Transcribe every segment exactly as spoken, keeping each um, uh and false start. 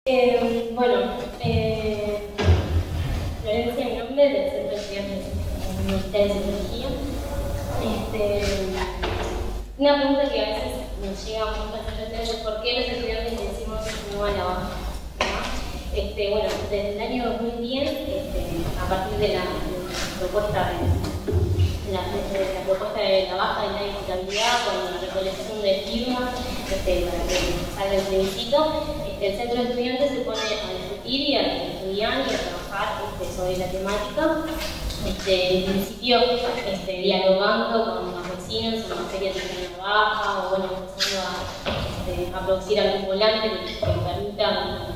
Eh, bueno, eh, Florencia, mi nombre, del Centro de Estudiantes Universitarios de Psicología. Este, una pregunta que a veces nos llega mucho a ustedes es ¿por qué los estudiantes le decimos no a la baja? ¿No? Este, bueno, desde el año dos mil diez, este, a partir de la, de la propuesta de la, de la propuesta de la baja de la imputabilidad con la recolección de firmas este, para que salga el plebiscito, este, el Centro de Estudiantes se pone a discutir y a estudiar y a trabajar este, sobre la temática. Este, en principio, este, dialogando con los vecinos en materia de la baja o bueno, empezando a, este, a producir algún volante que, que permita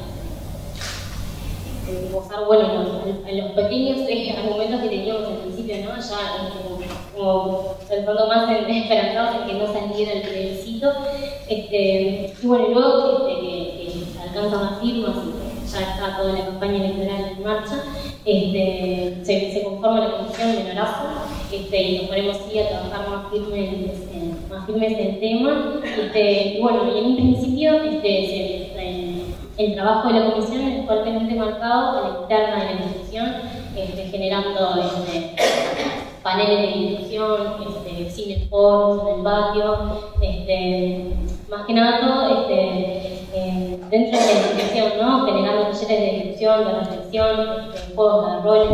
este, gozar bueno, en los, los pequeños eh, argumentos que teníamos al principio, ¿no? Ya este, como pensando más en esperanzados en que no saliera el plebiscito. Este, y bueno, luego este, que, que alcanzan las firmas y ya está toda la campaña electoral en marcha, este, se, se conforma la comisión de Norazo este, y nos ponemos sí a trabajar más firmes, este, más firmes en el tema. Este, y bueno, y en un principio este, se, eh, el trabajo de la comisión es fuertemente marcado a la interna de la institución, este, generando este, paneles de discusión, este, cine foros en el patio, este, más que nada todo este, eh, dentro de la institución, ¿no? Generando talleres de discusión, de reflexión, este, juegos de roles.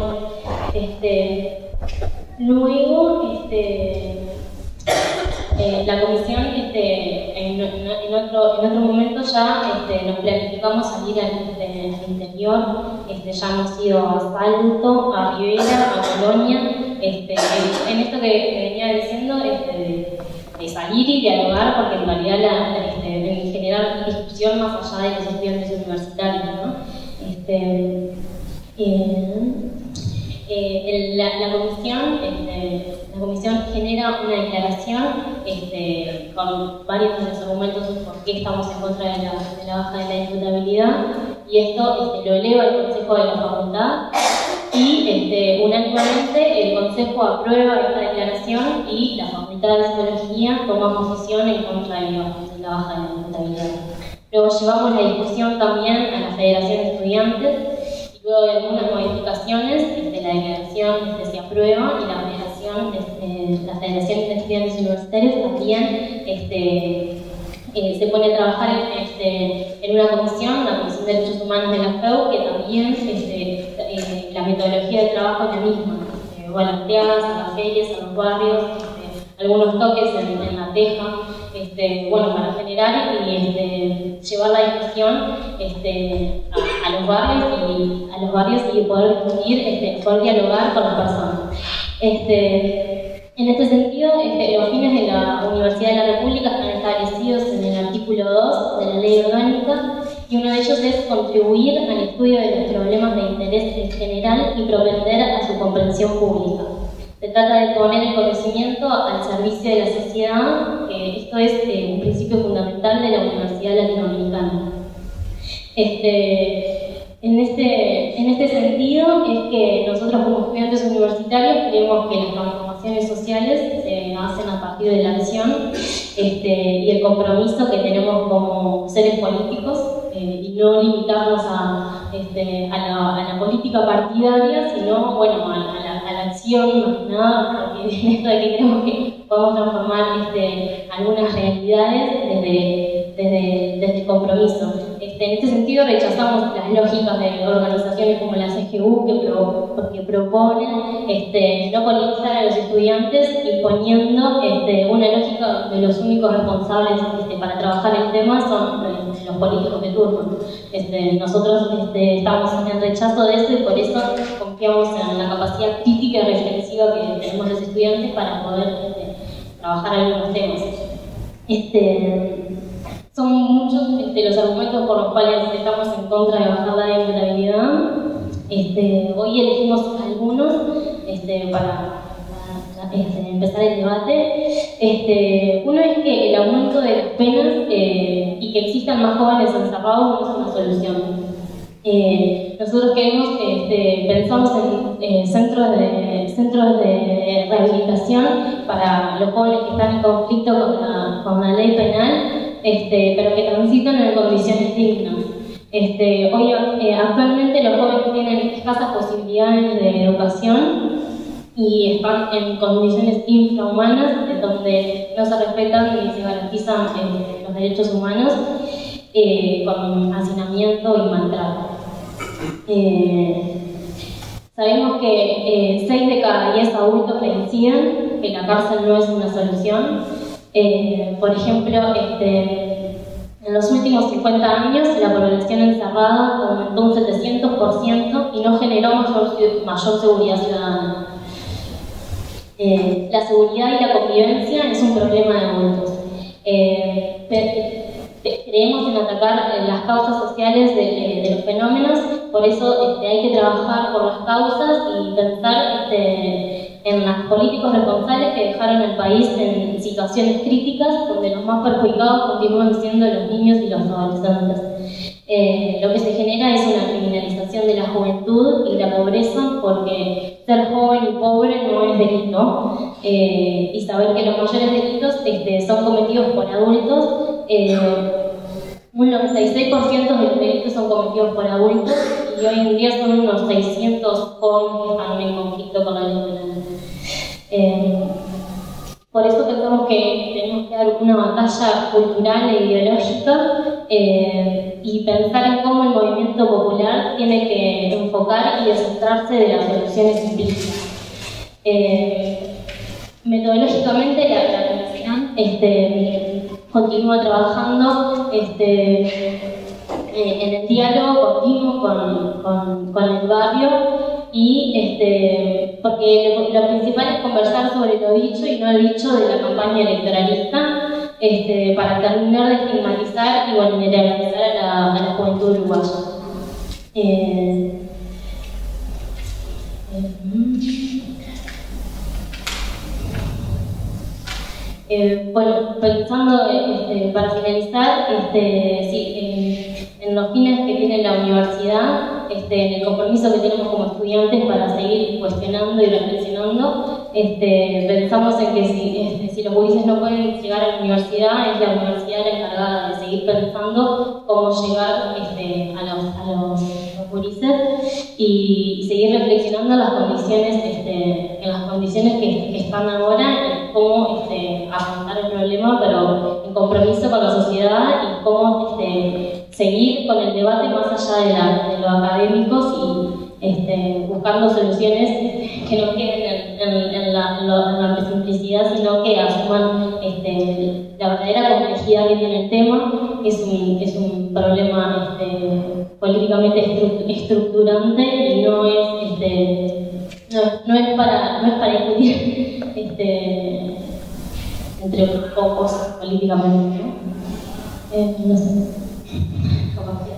Este, luego, este, eh, la comisión, este, en, en, otro, en otro momento ya este, nos planificamos salir al, este, al interior, este, ya hemos ido a Salto, a Rivera, a Colonia. Este, en esto que, que venía diciendo, este, de, de salir y dialogar, porque en realidad la, este, en generar discusión más allá de los estudiantes universitarios, ¿no? Este, eh, eh, el, la, la, comisión, este, la comisión genera una declaración este, con varios de los argumentos de por qué estamos en contra de la, de la baja de la imputabilidad, y esto este, lo eleva al Consejo de la Facultad. Y este, unánimemente el Consejo aprueba esta declaración y la Facultad de Psicología toma posición en contra de la, de la baja de la imputabilidad. Luego llevamos la discusión también a la Federación de Estudiantes y luego de algunas modificaciones este, la declaración este, se aprueba y la Federación, este, la Federación de Estudiantes Universitarios también este, eh, se pone a trabajar en, este, en una comisión, la Comisión de Derechos Humanos de la F E U, que también este, Eh, la metodología de trabajo es la misma, eh, volanteadas a las ferias, a los barrios, este, algunos toques en, en la teja, este, bueno, para generar y este, llevar la discusión este, a, a los barrios y a los barrios y poder discutir, este, poder dialogar con las personas. Este, en este sentido, este, los fines de la Universidad de la República están establecidos en el artículo dos de la Ley Orgánica, y uno de ellos es contribuir al estudio de los problemas de interés general y propender a su comprensión pública. Se trata de poner el conocimiento al servicio de la sociedad, que esto es eh, un principio fundamental de la Universidad Latinoamericana. Este, en, este, en este sentido es que nosotros como estudiantes universitarios creemos que las transformaciones sociales se hacen a partir de la acción este, y el compromiso que tenemos como seres políticos, eh, y no limitarnos a, este, a, la, a la política partidaria, sino bueno, a, a, la, a la acción más que nada, porque en esto de que creemos que podemos transformar este, algunas realidades desde, desde, desde el compromiso. Este, en este sentido rechazamos las lógicas de organizaciones como la C G U que, pro, que proponen este, no politizar a los estudiantes imponiendo este, una lógica de los únicos responsables este, para trabajar el tema son los, los políticos de turno. Este, nosotros este, estamos en el rechazo de eso y por eso confiamos en la capacidad crítica y reflexiva que tenemos los estudiantes para poder este, trabajar algunos temas. Este, son muchos este, los argumentos por los cuales estamos en contra de bajar la imputabilidad. Este, hoy elegimos algunos este, para, para este, empezar el debate. Este, uno es que el aumento de las penas eh, y que existan más jóvenes encerrados no es una solución. Eh, nosotros queremos, este, pensamos en eh, centros, de, centros de rehabilitación para los jóvenes que están en conflicto con la, con la ley penal, este, pero que transitan en condiciones dignas. Este, hoy, eh, actualmente los jóvenes tienen escasas posibilidades de educación y están en condiciones infrahumanas, en donde no se respetan ni se garantizan eh, los derechos humanos, eh, con hacinamiento y maltrato. Eh, sabemos que eh, seis de cada diez adultos coinciden que la cárcel no es una solución. Eh, por ejemplo, este, en los últimos cincuenta años la población encerrada aumentó un setecientos por ciento y no generó mayor, mayor seguridad ciudadana. Eh, la seguridad y la convivencia es un problema de adultos. Eh, creemos en atacar las causas sociales de, de, de los fenómenos, por eso este, hay que trabajar por las causas y pensar este, en los políticos responsables que dejaron al país en situaciones críticas, donde los más perjudicados continúan siendo los niños y los adolescentes. Eh, lo que se genera es una criminalización de la juventud y la pobreza, porque ser joven y pobre no es delito, eh, y saber que los mayores delitos este, son cometidos por adultos. Eh, un noventa y seis por ciento de los delitos son cometidos por adultos y hoy en día son unos seiscientos jóvenes que están en conflicto con la ley penal. Eh, por eso pensamos que tenemos que dar una batalla cultural e ideológica eh, y pensar en cómo el movimiento popular tiene que enfocar y descentrarse de las soluciones implícitas. Eh, metodológicamente la, la universidad este, continúa trabajando este, eh, en el diálogo continuo con, con, con el barrio, y este, porque lo, lo principal es conversar sobre lo dicho y no el dicho de la campaña electoralista, este, para terminar de estigmatizar y vulnerabilizar a la, a la juventud uruguaya. Eh, eh, bueno, pensando este, para finalizar, este, sí, eh, en los fines que tiene la universidad, este, en el compromiso que tenemos como estudiantes para seguir cuestionando y reflexionando, este, pensamos en que si, este, si los gurises no pueden llegar a la universidad, es la universidad la encargada de seguir pensando cómo llegar este, a los, a los, los gurises y, y seguir reflexionando en las condiciones, este, en las condiciones que, que están ahora, en cómo este, afrontar el problema, pero en compromiso con la sociedad, y cómo este, seguir con el debate más allá de, la, de lo académicos y este, buscando soluciones que no queden en, en, en, la, en, la, en la simplicidad, sino que asuman este, la verdadera complejidad que tiene el tema. Es un, es un problema este, políticamente estructurante y no es, este, no, no es, para, no es para discutir este, entre pocos políticamente, ¿no? Eh, no sé.